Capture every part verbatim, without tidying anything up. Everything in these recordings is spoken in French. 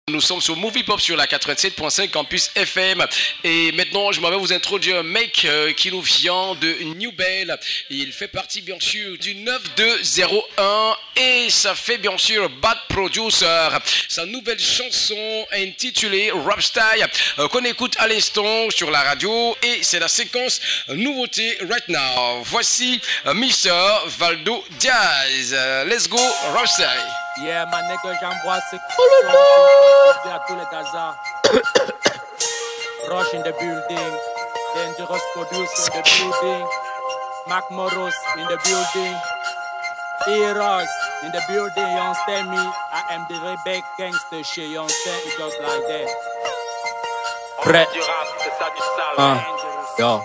Nous sommes sur Movie Pop sur la quatre-vingt-sept point cinq Campus F M. Et maintenant, je m'en vais vous introduire un mec euh, qui nous vient de New Bell. Il fait partie, bien sûr, du neuf deux zéro un. Et ça fait, bien sûr, Bad Producer. Sa nouvelle chanson intitulée Rap Style euh, qu'on écoute à l'instant sur la radio. Et c'est la séquence nouveauté right now. Voici euh, mister Valdo Diaz. Euh, let's go, Rap Style. Yeah, ma nigga, j'envoie ce qui à tous les Gaza. Rush in the building. Dangerous producer in the building. Mac Moros in the building. Heroes in the building. You understand me? I am the rebel gangster shit. You understand? It goes like that. Prêt. Uh, yo.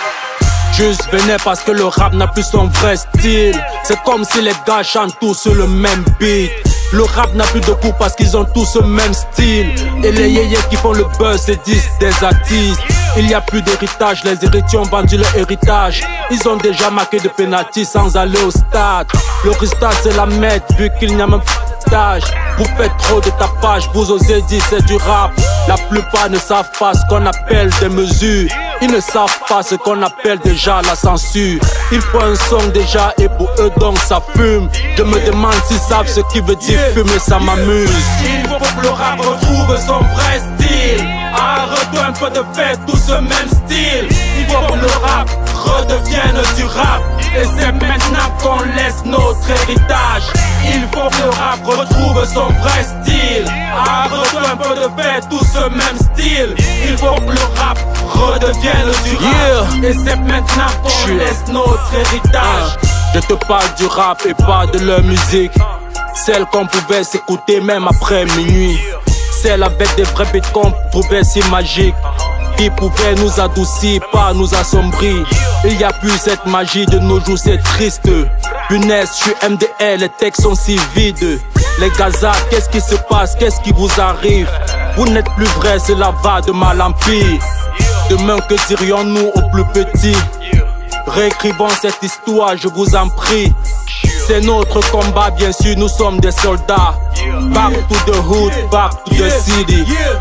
Juste venez parce que le rap n'a plus son vrai style. C'est comme si les gars chantent tous sur le même beat. Le rap n'a plus de goût parce qu'ils ont tous le même style. Et les yéyés qui font le buzz se disent des artistes. Il n'y a plus d'héritage, les héritiers ont vendu leur héritage. Ils ont déjà marqué de penalty sans aller au stade. Le résultat c'est la merde vu qu'il n'y a même pas de stage. Vous faites trop de tapage, vous osez dire c'est du rap. La plupart ne savent pas ce qu'on appelle des mesures. Ils ne savent pas ce qu'on appelle déjà la censure. Il faut un son déjà et pour eux donc ça fume. Je me demande s'ils savent ce qui veut dire fumer, ça m'amuse. Il faut que le rap retrouve son vrai style. Arrête-toi un peu de faire tout ce même style. Il faut que le rap redevienne du rap. Et c'est maintenant qu'on laisse notre héritage. Il faut que le rap retrouve son vrai style. Arrête-toi un peu de faire tout ce même style. Il faut que le rap redevienne du rap. Yeah. Et c'est maintenant qu'on laisse notre héritage. uh. Je te parle du rap et pas de leur musique. Celle qu'on pouvait s'écouter même après minuit. Celle avec des vrais beats qu'on trouvait si magiques. Qui pouvait nous adoucir, pas nous assombrir. Il n'y a plus cette magie de nos jours, c'est triste. Punaise, je suis M D L, les textes sont si vides. Les Gaza, qu'est-ce qui se passe, qu'est-ce qui vous arrive? Vous n'êtes plus vrai, cela va de mal en pire. Demain, que dirions-nous aux plus petits? Réécrivons cette histoire, je vous en prie. C'est notre combat, bien sûr, nous sommes des soldats. Back to the hood, back to the city.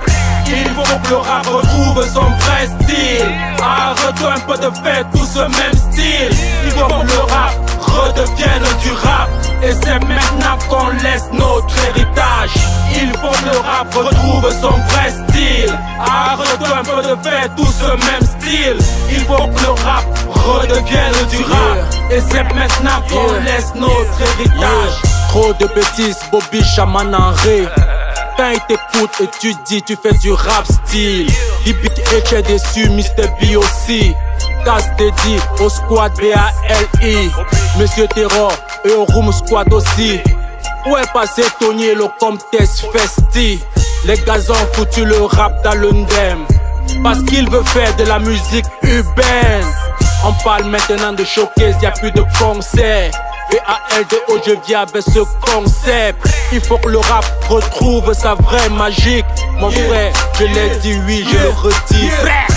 Il faut que le rap retrouve son vrai style. Arrête-toi un peu de faire tout ce même style. Il faut que le rap redevienne du rap. Et c'est maintenant qu'on laisse notre héritage. Il faut que le rap retrouve son vrai style. Arrête-toi un peu de faire tout ce même style. Il faut que le rap redevienne du rap. Et c'est maintenant qu'on laisse notre héritage. Trop de bêtises, Bobby Chaman en ré. Quand il t'écoute et tu dis tu fais du rap style. Libik et tu es déçu, mister B aussi. Casse tes dit au squad B A L I. Monsieur Terror et au room squad aussi. Où est passé Tony et le Comtesse Festi? Les gars ont foutu le rap dans le ndem. Parce qu'il veut faire de la musique urbaine. On parle maintenant de showcase, y'a plus de concert. B A L D O, je viens avec ce concept. Il faut que le rap retrouve sa vraie magie. Mon frère, je l'ai dit oui, je le redis.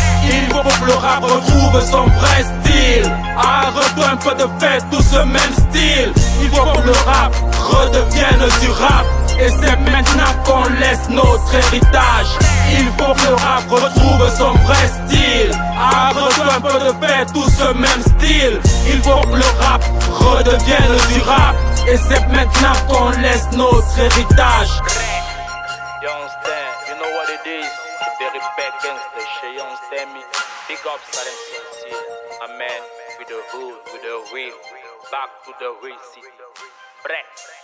Il faut que le rap retrouve son vrai style. Arrête-toi un peu de faire tout ce même style. Il faut que le rap redevienne du rap. Et c'est maintenant qu'on laisse notre héritage. Il faut que le rap retrouve son vrai style. Arrête-toi un peu de faire tout ce même style. Il faut que le rap redevienne du rap. Et c'est maintenant qu'on laisse notre héritage. You understand? You know what it is? The rebel gangster shit, you understand me? Big up Salem Sincere. A man with the hood, with the real. Back to the real city. Brett.